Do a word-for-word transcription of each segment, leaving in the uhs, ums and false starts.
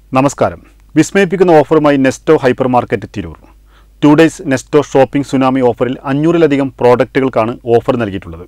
നമസ്കാരം. വിസ്മയിപ്പിക്കുന്ന ഓഫറുമായി Nesto hyper market Tirur. Two days Nesto shopping tsunami ഓഫറിൽ അഞ്ഞൂറിലധികം പ്രോഡക്റ്റുകൾക്കാണ് ഓഫർ നൽകിയിട്ടുള്ളത്.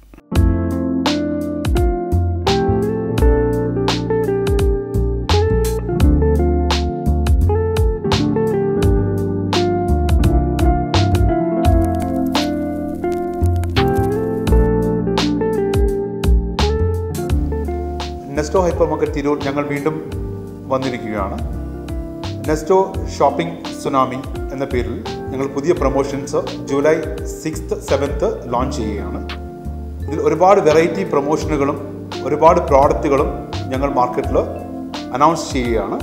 നെസ്റ്റോ ഹൈപ്പർ മാർക്കറ്റ് തിരൂർ ഞങ്ങൾ വീണ്ടും വന്നിരിക്കുകയാണ്. നെസ്റ്റോ ഷോപ്പിംഗ് സുനാമി എന്ന പേരിൽ ഞങ്ങൾ പുതിയ promotions July sixth seventh launch ചെയ്യുകയാണ്. ഇതിൽ ഒരുപാട് വെറൈറ്റി പ്രൊമോഷനുകളും ഒരുപാട് പ്രോഡക്റ്റുകളും ഞങ്ങൾ മാർക്കറ്റിൽ അനൗൺസ് ചെയ്യുകയാണ്.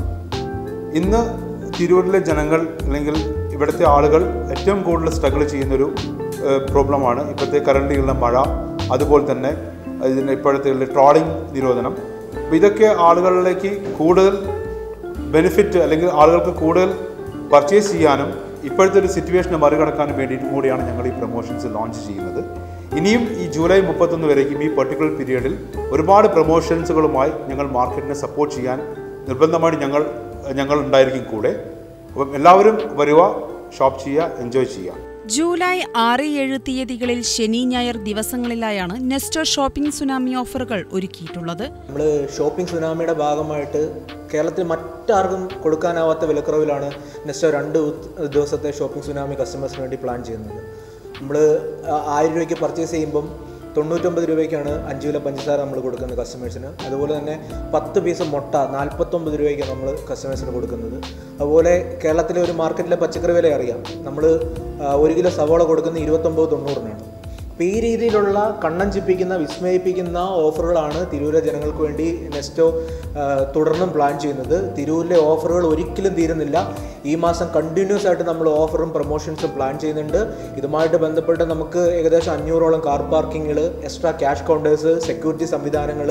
ഇന്ന് തിരൂരിലെ ജനങ്ങൾ അല്ലെങ്കിൽ ഇവിടുത്തെ ആളുകൾ ഏറ്റവും കൂടുതൽ സ്ട്രഗിൾ ചെയ്യുന്നൊരു പ്രോബ്ലമാണ് ഇപ്പോഴത്തെ കറണ്ടിലുള്ള മഴ, അതുപോലെ തന്നെ ഇതിൻ്റെ ഇപ്പോഴത്തെ ട്രോളിംഗ് നിരോധനം. അപ്പോൾ ഇതൊക്കെ ആളുകളിലേക്ക് കൂടുതൽ ബെനിഫിറ്റ് അല്ലെങ്കിൽ ആളുകൾക്ക് കൂടുതൽ പർച്ചേസ് ചെയ്യാനും ഇപ്പോഴത്തെ ഒരു സിറ്റുവേഷനെ മറികടക്കാനും വേണ്ടിയിട്ടും കൂടിയാണ് ഞങ്ങൾ ഈ പ്രൊമോഷൻസ് ലോഞ്ച് ചെയ്യുന്നത്. ഇനിയും ഈ ജൂലൈ മുപ്പത്തൊന്ന് വരേക്കും ഈ പെർട്ടിക്കുലർ പീരീഡിൽ ഒരുപാട് പ്രൊമോഷൻസുകളുമായി ഞങ്ങൾ മാർക്കറ്റിനെ സപ്പോർട്ട് ചെയ്യാൻ നിർബന്ധമായിട്ട് ഞങ്ങൾ ഞങ്ങൾ ഉണ്ടായിരിക്കും കൂടെ. അപ്പം എല്ലാവരും വരിക, ഷോപ്പ് ചെയ്യുക, എൻജോയ് ചെയ്യുക. ജൂലൈ ആറ് ഏഴ് തീയതികളിൽ ശനി ഞായർ ദിവസങ്ങളിലായാണ് നെസ്റ്റോ ഷോപ്പിംഗ് സുനാമി ഓഫറുകൾ ഒരുക്കിയിട്ടുള്ളത്. നമ്മൾ ഷോപ്പിംഗ് സുനാമിയുടെ ഭാഗമായിട്ട് കേരളത്തിൽ മറ്റാർക്കും കൊടുക്കാനാവാത്ത വിലക്കുറവിലാണ് നെസ്റ്റോ രണ്ട് ദിവസത്തെ ഷോപ്പിംഗ് സുനാമി കസ്റ്റമേഴ്സിന് വേണ്ടി പ്ലാൻ ചെയ്യുന്നത്. നമ്മൾ ആയിരം രൂപയ്ക്ക് പർച്ചേസ് ചെയ്യുമ്പം തൊണ്ണൂറ്റൊമ്പത് രൂപയ്ക്കാണ് അഞ്ച് കിലോ പഞ്ചസാര നമ്മൾ കൊടുക്കുന്നത് കസ്റ്റമേഴ്സിന്. അതുപോലെ തന്നെ പത്ത് പീസ് മുട്ട നാൽപ്പത്തൊമ്പത് രൂപയ്ക്കാണ് നമ്മൾ കസ്റ്റമേഴ്സിന് കൊടുക്കുന്നത്. അതുപോലെ കേരളത്തിലെ ഒരു മാർക്കറ്റിലെ പച്ചക്കറി വില അറിയാം, നമ്മൾ ഒരു കിലോ സവോള കൊടുക്കുന്നത് ഇരുപത്തൊമ്പത് തൊണ്ണൂറിനാണ്. അപ്പോൾ ഈ രീതിയിലുള്ള കണ്ണൻ ചിപ്പിക്കുന്ന വിസ്മയിപ്പിക്കുന്ന ഓഫറുകളാണ് തിരൂരിലെ ജനങ്ങൾക്ക് വേണ്ടി നെസ്റ്റോ തുടർന്നും പ്ലാൻ ചെയ്യുന്നത്. തിരൂരിലെ ഓഫറുകൾ ഒരിക്കലും തീരുന്നില്ല. ഈ മാസം കണ്ടിന്യൂസ് ആയിട്ട് നമ്മൾ ഓഫറും പ്രൊമോഷൻസും പ്ലാൻ ചെയ്യുന്നുണ്ട്. ഇതുമായിട്ട് ബന്ധപ്പെട്ട് നമുക്ക് ഏകദേശം അഞ്ഞൂറോളം കാർ പാർക്കിങ്ങുകൾ, എക്സ്ട്രാ ക്യാഷ് കൗണ്ടേഴ്സ്, സെക്യൂരിറ്റി സംവിധാനങ്ങൾ,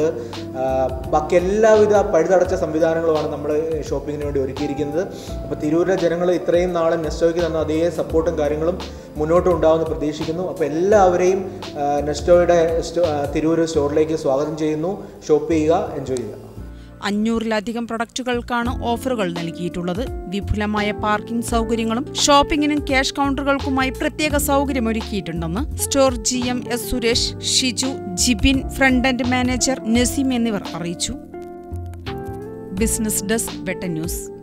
ബാക്കി എല്ലാവിധ പഴുതടച്ച സംവിധാനങ്ങളുമാണ് നമ്മൾ ഷോപ്പിങ്ങിന് വേണ്ടി ഒരുക്കിയിരിക്കുന്നത്. അപ്പോൾ തിരൂരിലെ ജനങ്ങൾ ഇത്രയും നാളെ നെസ്റ്റോയ്ക്ക് തന്ന അതേ സപ്പോർട്ടും കാര്യങ്ങളും മുന്നോട്ട് ഉണ്ടാവുമെന്ന് പ്രതീക്ഷിക്കുന്നു. അപ്പോൾ എല്ലാവരെയും നെസ്റ്റോയുടെ തിരൂർ സ്റ്റോറിലേക്ക് സ്വാഗതം ചെയ്യുന്നു. ഷോപ്പ് ചെയ്യുക, എൻജോയ് ചെയ്യുക. അഞ്ഞൂറിലധികം പ്രൊഡക്റ്റുകൾക്കാണ് ഓഫറുകൾ നൽകിയിട്ടുള്ളത്. വിപുലമായ പാർക്കിംഗ് സൗകര്യങ്ങളും ഷോപ്പിംഗിനും ക്യാഷ് കൗണ്ടറുകൾക്കുമായി പ്രത്യേക സൗകര്യം ഒരുക്കിയിട്ടുണ്ടെന്ന് store G M S Suresh, Shiju, Jibin, front end manager Naseem എന്നിവർ അറിയിച്ചു. ബിസിനസ് ഡെസ്ക് വെട്ട ന്യൂസ്.